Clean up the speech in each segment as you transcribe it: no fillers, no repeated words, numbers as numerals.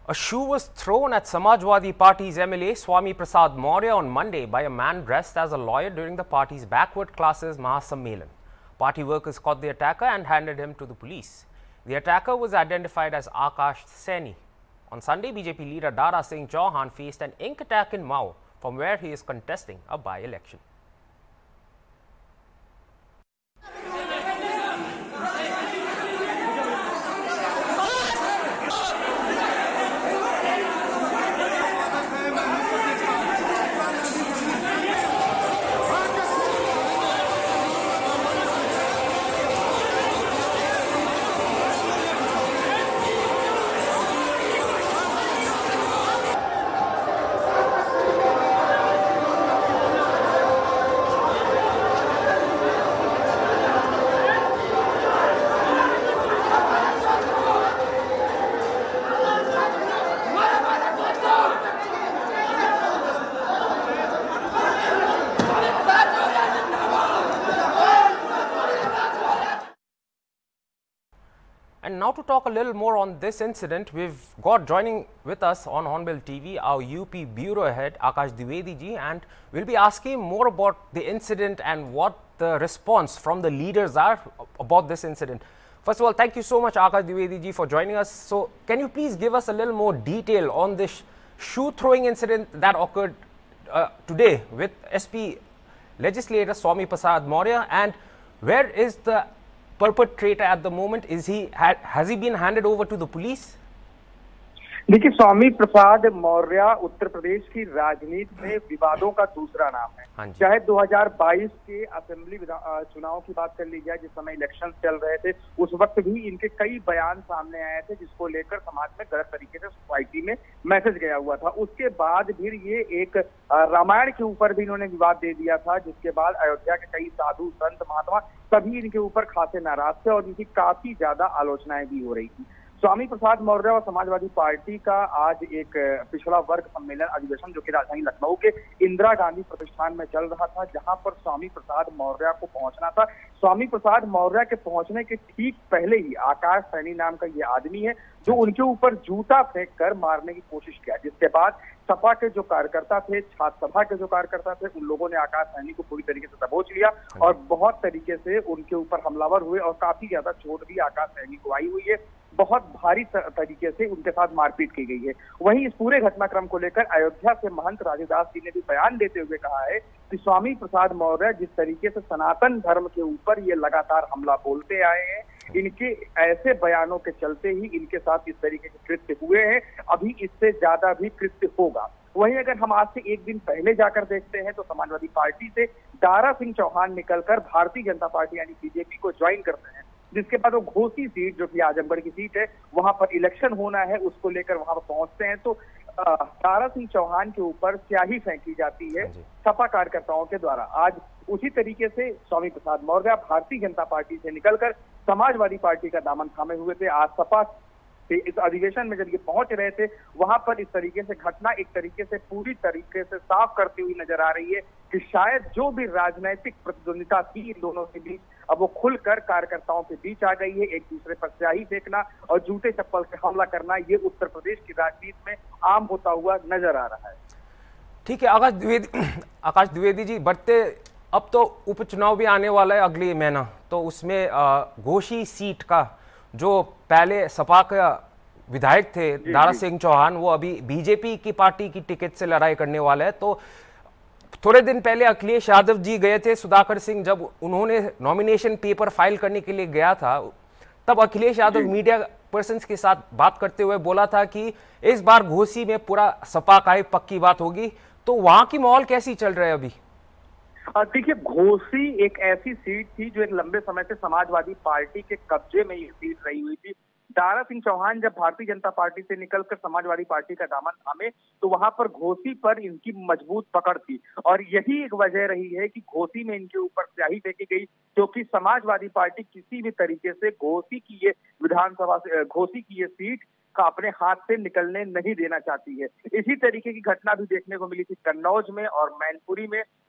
A shoe was thrown at Samajwadi Party's MLA Swami Prasad Maurya on Monday by a man dressed as a lawyer during the party's backward classes Mahasammelan. Party workers caught the attacker and handed him to the police. The attacker was identified as Akash Saini. On Sunday, BJP leader Dara Singh Chauhan faced an ink attack in Mao, from where he is contesting a by-election. And now to talk a little more on this incident, we've got joining with us on Hornbill TV our UP Bureau Head Akash Dwivedi ji, and we'll be asking more about the incident and what the response from the leaders are about this incident. First of all, thank you so much Akash Dwivedi ji for joining us. So can you please give us a little more detail on this shoe throwing incident that occurred today with SP legislator Swami Prasad Maurya, and where is the perpetrator at the moment? Has he been handed over to the police? देखिए, स्वामी प्रसाद मौर्य उत्तर प्रदेश की राजनीति में विवादों का दूसरा नाम है। चाहे 2022 के असेंबली चुनाव की बात कर ली जाए, जिस समय इलेक्शन चल रहे थे, उस वक्त भी इनके कई बयान सामने आए थे जिसको लेकर समाज में गलत तरीके से सोसाइटी में मैसेज गया हुआ था। उसके बाद भी ये एक रामायण के ऊपर भी इन्होंने विवाद दे दिया था, जिसके बाद अयोध्या के कई साधु संत महात्मा सभी इनके ऊपर खासे नाराज थे और इनकी काफी ज्यादा आलोचनाएं भी हो रही थी। स्वामी प्रसाद मौर्य और समाजवादी पार्टी का आज एक पिछड़ा वर्ग सम्मेलन अधिवेशन जो कि राजधानी लखनऊ के इंदिरा गांधी प्रतिष्ठान में चल रहा था, जहां पर स्वामी प्रसाद मौर्य को पहुंचना था। स्वामी प्रसाद मौर्य के पहुंचने के ठीक पहले ही आकाश सैनी नाम का ये आदमी है जो उनके ऊपर जूता फेंक कर मारने की कोशिश किया, जिसके बाद सपा के जो कार्यकर्ता थे, छात्र सभा के जो कार्यकर्ता थे, उन लोगों ने आकाश सैनी को पूरी तरीके से दबोच लिया और बहुत तरीके से उनके ऊपर हमलावर हुए और काफी ज्यादा चोट भी आकाश सैनी को आई हुई है। बहुत भारी तरीके से उनके साथ मारपीट की गई है। वहीं इस पूरे घटनाक्रम को लेकर अयोध्या से महंत राजदास जी ने भी बयान देते हुए कहा है कि स्वामी प्रसाद मौर्य जिस तरीके से सनातन धर्म के ऊपर ये लगातार हमला बोलते आए हैं, इनके ऐसे बयानों के चलते ही इनके साथ इस तरीके के कृत्य हुए हैं। अभी इससे ज्यादा भी कृत्य होगा। वहीं अगर हम आज से एक दिन पहले जाकर देखते हैं तो समाजवादी पार्टी से दारा सिंह चौहान निकलकर भारतीय जनता पार्टी यानी बीजेपी को ज्वाइन करते हैं, जिसके बाद वो घोसी सीट जो कि आजमगढ़ की सीट है, वहां पर इलेक्शन होना है, उसको लेकर वहां पर पहुंचते हैं तो दारा सिंह चौहान के ऊपर स्याही फेंकी जाती है सपा कार्यकर्ताओं के द्वारा। आज उसी तरीके से स्वामी प्रसाद मौर्य भारतीय जनता पार्टी से निकलकर समाजवादी पार्टी का दामन थामे हुए थे। आज सपा से इस अधिवेशन में जब ये पहुंच रहे थे, वहां पर इस तरीके से घटना एक तरीके से पूरी तरीके से साफ करती हुई नजर आ रही है कि शायद जो भी राजनीतिक प्रतिद्वंदिता थी इन दोनों के बीच, अब वो खुलकर कार्यकर्ताओं के बीच आ गई है। एक दूसरे पर स्याही फेंकना और जूते चप्पल से हमला करना, ये उत्तर प्रदेश की राजनीति में आम होता हुआ नजर आ रहा है। ठीक है आकाश द्विवेदी जी, बढ़ते अब तो उपचुनाव भी आने वाला है अगले महीना, तो उसमें घोसी सीट का जो पहले सपा का विधायक थे दारा सिंह चौहान, वो अभी बीजेपी की पार्टी की टिकट से लड़ाई करने वाला है। तो थोड़े दिन पहले अखिलेश यादव जी गए थे सुधाकर सिंह, जब उन्होंने नॉमिनेशन पेपर फाइल करने के लिए गया था, तब अखिलेश यादव मीडिया पर्सन के साथ बात करते हुए बोला था कि इस बार घोसी में पूरा सपा का ही पक्की बात होगी। तो वहां की माहौल कैसी चल रहा है अभी? देखिए, घोसी एक ऐसी सीट थी जो एक लंबे समय से समाजवादी पार्टी के कब्जे में ये सीट रही हुई थी। दारा सिंह चौहान जब भारतीय जनता पार्टी से निकलकर समाजवादी पार्टी का दामन थामे तो वहां पर घोसी पर इनकी मजबूत पकड़ थी और यही एक वजह रही है कि घोसी में इनके ऊपर स्याही फेंकी गई, क्योंकि समाजवादी पार्टी किसी भी तरीके से घोसी की ये विधानसभा से घोसी की ये सीट का अपने हाथ से निकलने नहीं देना चाहती है। इसी तरीके की घटना भी देखने को मिली थी कन्नौज में और मैनपुरी में,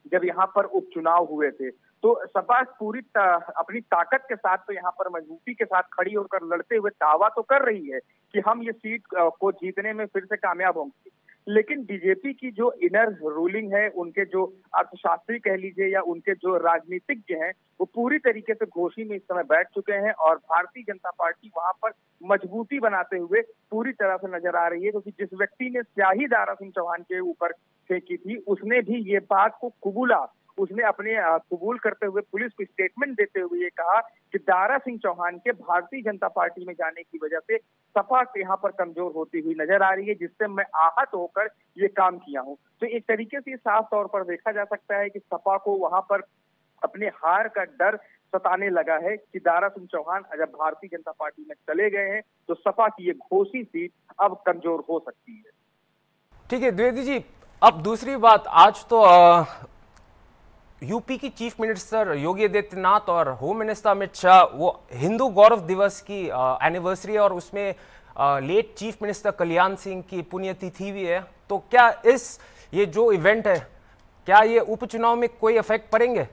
जब यहाँ पर उपचुनाव हुए थे। तो सपा पूरी अपनी ताकत के साथ तो यहाँ पर मजबूती के साथ खड़ी होकर लड़ते हुए दावा तो कर रही है कि हम ये सीट को जीतने में फिर से कामयाब होंगे, लेकिन बीजेपी की जो इनर रूलिंग है, उनके जो अर्थशास्त्री कह लीजिए या उनके जो राजनीतिज्ञ हैं, वो पूरी तरीके से घोषी में इस समय बैठ चुके हैं और भारतीय जनता पार्टी वहां पर मजबूती बनाते हुए पूरी तरह से नजर आ रही है। क्योंकि जिस व्यक्ति ने स्याही दारा सिंह चौहान के ऊपर फेंकी थी, उसने भी ये बात को कबूला। उसने अपने कबूल करते हुए पुलिस को स्टेटमेंट देते हुए ये कहा कि दारा सिंह चौहान के भारतीय जनता पार्टी में जाने की वजह से सपा यहाँ पर कमजोर होती हुई नजर आ रही है, जिससे मैं आहत होकर ये काम किया हूँ। तो एक तरीके से साफ तौर पर देखा जा सकता है कि सपा को वहां पर अपने हार का डर सताने लगा है कि दारा सिंह चौहान जब भारतीय जनता पार्टी में चले गए हैं तो सपा की ये घोषी सीट अब कमजोर हो सकती है। ठीक है द्विवेदी जी, अब दूसरी बात, आज तो यूपी की चीफ मिनिस्टर योगी आदित्यनाथ और होम मिनिस्टर अमित शाह वो हिंदू गौरव दिवस की एनिवर्सरी और उसमें late chief minister Kalyan Singh की पुण्यतिथि भी है, तो क्या ये जो इवेंट है, क्या ये उपचुनाव में कोई इफेक्ट पड़ेंगे?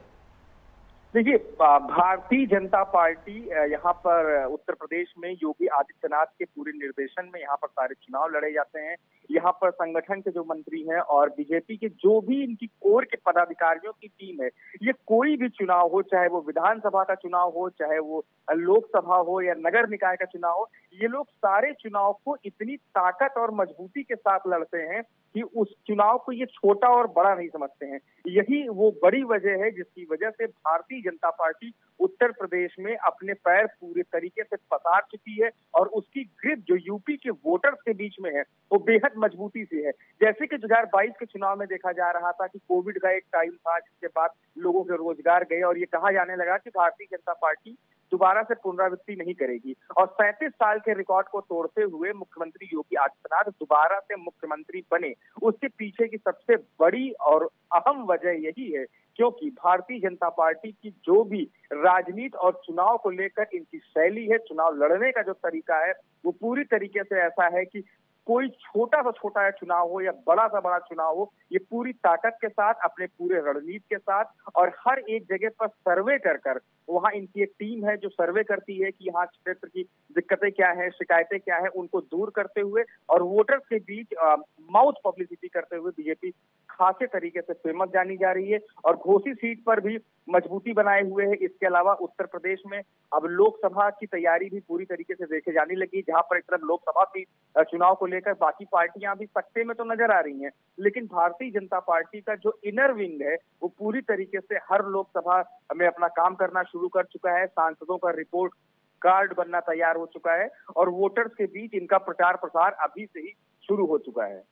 देखिए, भारतीय जनता पार्टी यहाँ पर उत्तर प्रदेश में योगी आदित्यनाथ के पूरे निर्देशन में यहाँ पर सारे चुनाव लड़े जाते हैं। यहाँ पर संगठन के जो मंत्री हैं और बीजेपी के जो भी इनकी कोर के पदाधिकारियों की टीम है, ये कोई भी चुनाव हो, चाहे वो विधानसभा का चुनाव हो, चाहे वो लोकसभा हो या नगर निकाय का चुनाव हो, ये लोग सारे चुनाव को इतनी ताकत और मजबूती के साथ लड़ते हैं कि उस चुनाव को ये छोटा और बड़ा नहीं समझते हैं। यही वो बड़ी वजह है जिसकी वजह से भारतीय जनता पार्टी उत्तर प्रदेश में अपने पैर पूरे तरीके से पसार चुकी है और उसकी ग्रिप जो यूपी के वोटर्स के बीच में है वो बेहद मजबूती से है। जैसे कि 2022 के चुनाव में देखा जा रहा था कि कोविड का एक टाइम था जिसके बाद लोगों के रोजगार गए और ये कहा जाने लगा कि भारतीय जनता पार्टी दोबारा से पुनरावृत्ति नहीं करेगी, और 37 साल के रिकॉर्ड को तोड़ते हुए मुख्यमंत्री योगी आदित्यनाथ दोबारा से मुख्यमंत्री बने। उसके पीछे की सबसे बड़ी और अहम वजह यही है क्योंकि भारतीय जनता पार्टी की जो भी राजनीति और चुनाव को लेकर इनकी शैली है, चुनाव लड़ने का जो तरीका है, वो पूरी तरीके से ऐसा है कि कोई छोटा सा छोटा चुनाव हो या बड़ा सा बड़ा चुनाव हो, ये पूरी ताकत के साथ, अपने पूरे रणनीति के साथ और हर एक जगह पर सर्वे कर वहां इनकी एक टीम है जो सर्वे करती है कि यहाँ क्षेत्र की दिक्कतें क्या है, शिकायतें क्या है, उनको दूर करते हुए और वोटर्स के बीच माउथ पब्लिसिटी करते हुए बीजेपी खासे तरीके से फेमस जानी जा रही है और घोसी सीट पर भी मजबूती बनाए हुए है। इसके अलावा उत्तर प्रदेश में अब लोकसभा की तैयारी भी पूरी तरीके से देखे जाने लगी, जहां पर एक तरफ लोकसभा की चुनाव को लेकर बाकी पार्टियां भी सत्ते में तो नजर आ रही हैं, लेकिन भारतीय जनता पार्टी का जो इनर विंग है वो पूरी तरीके से हर लोकसभा में अपना काम करना शुरू कर चुका है। सांसदों का रिपोर्ट कार्ड बनना तैयार हो चुका है और वोटर्स के बीच इनका प्रचार प्रसार अभी से ही शुरू हो चुका है।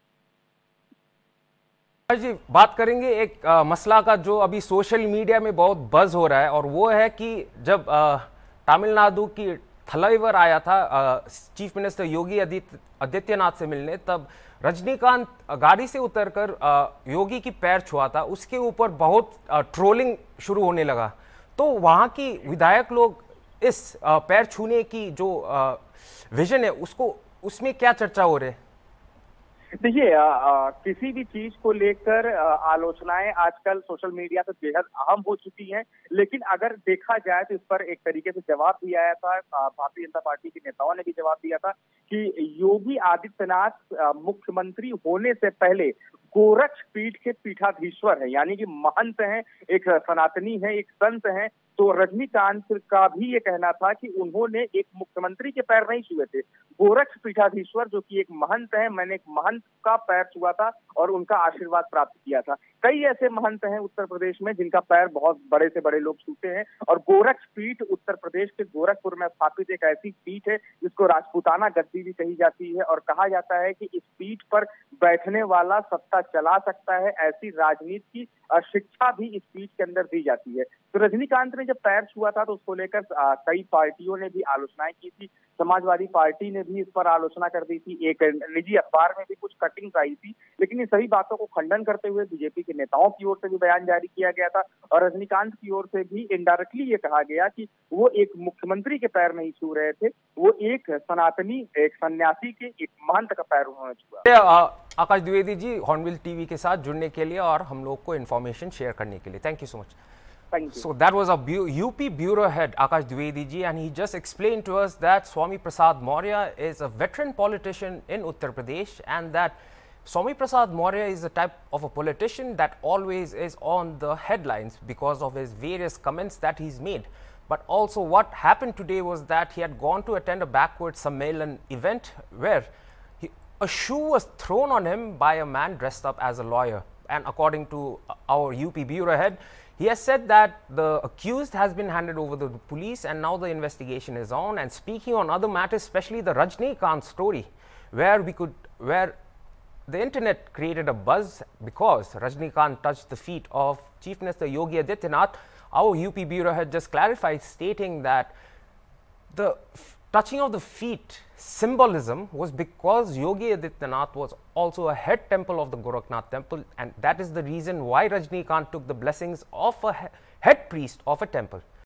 जी, बात करेंगे एक मसला का जो अभी सोशल मीडिया में बहुत बज हो रहा है, और वो है कि जब तमिलनाडु की थलाइवर आया था चीफ मिनिस्टर योगी आदित्यनाथ से मिलने, तब रजनीकांत गाड़ी से उतरकर योगी की पैर छुआ था, उसके ऊपर बहुत ट्रोलिंग शुरू होने लगा। तो वहां की विधायक लोग इस पैर छूने की जो विजन है उसमें क्या चर्चा हो रही है? देखिए, किसी भी चीज को लेकर आलोचनाएं आजकल सोशल मीडिया पे बेहद अहम हो चुकी हैं, लेकिन अगर देखा जाए तो इस पर एक तरीके से जवाब भी आया था। भारतीय जनता पार्टी के नेताओं ने भी जवाब दिया था कि योगी आदित्यनाथ मुख्यमंत्री होने से पहले गोरक्ष पीठ के पीठाधीश्वर है, यानी कि महंत हैं, एक सनातनी है, एक संत है। तो रजनीकांत का भी ये कहना था कि उन्होंने एक मुख्यमंत्री के पैर नहीं छुए थे, गोरक्ष पीठाधीश्वर जो कि एक महंत है, मैंने एक महंत का पैर छुआ था और उनका आशीर्वाद प्राप्त किया था। कई ऐसे महंत हैं उत्तर प्रदेश में जिनका पैर बहुत बड़े से बड़े लोग छूते हैं और गोरक्ष पीठ उत्तर प्रदेश के गोरखपुर में स्थापित एक ऐसी पीठ है जिसको राजपूताना गद्दी भी कही जाती है और कहा जाता है कि इस पीठ पर बैठने वाला सत्ता चला सकता है, ऐसी राजनीति की शिक्षा भी इस पीठ के अंदर दी जाती है। तो रजनीकांत ने जब पैर छुआ था तो उसको लेकर कई पार्टियों ने भी आलोचनाएं की थी। समाजवादी पार्टी ने भी इस पर आलोचना कर दी थी, एक निजी अखबार में भी कुछ कटिंग्स आई थी, लेकिन इन सभी बातों को खंडन करते हुए बीजेपी के नेताओं की ओर से भी बयान जारी किया गया था और रजनीकांत की ओर से भी इनडायरेक्टली ये कहा गया कि वो एक मुख्यमंत्री के पैर नहीं छू रहे थे, वो एक सनातनी, एक सन्यासी के, एक महंत का पैर उन्होंने छुआ। आकाश द्विवेदी जी हॉर्नबिल टीवी के साथ जुड़ने के लिए और हम लोग को इन्फॉर्मेशन शेयर करने के लिए। Thank you so much. Thank you. So that was our UP Bureau Head Akash Dwivedi ji, and he just explained to us that Swami Prasad Maurya is a veteran politician in Uttar Pradesh, and that Swami Prasad Maurya is the type of a politician that always is on the headlines because of his various comments that he's made. But also what happened today was that he had gone to attend a backward Sammelan event where a shoe was thrown on him by a man dressed up as a lawyer. And according to our UP Bureau Head, he has said that the accused has been handed over to the police and now the investigation is on. And speaking on other matters, especially the Rajnikant story, where the internet created a buzz because Rajnikant touched the feet of Chief Minister Yogi Adityanath, our UP Bureau Head just clarified, stating that the touching of the feet symbolism was because Yogi Adityanath was also a head temple of the Gorakhnath temple, and that is the reason why Rajnikant took the blessings of a head priest of a temple.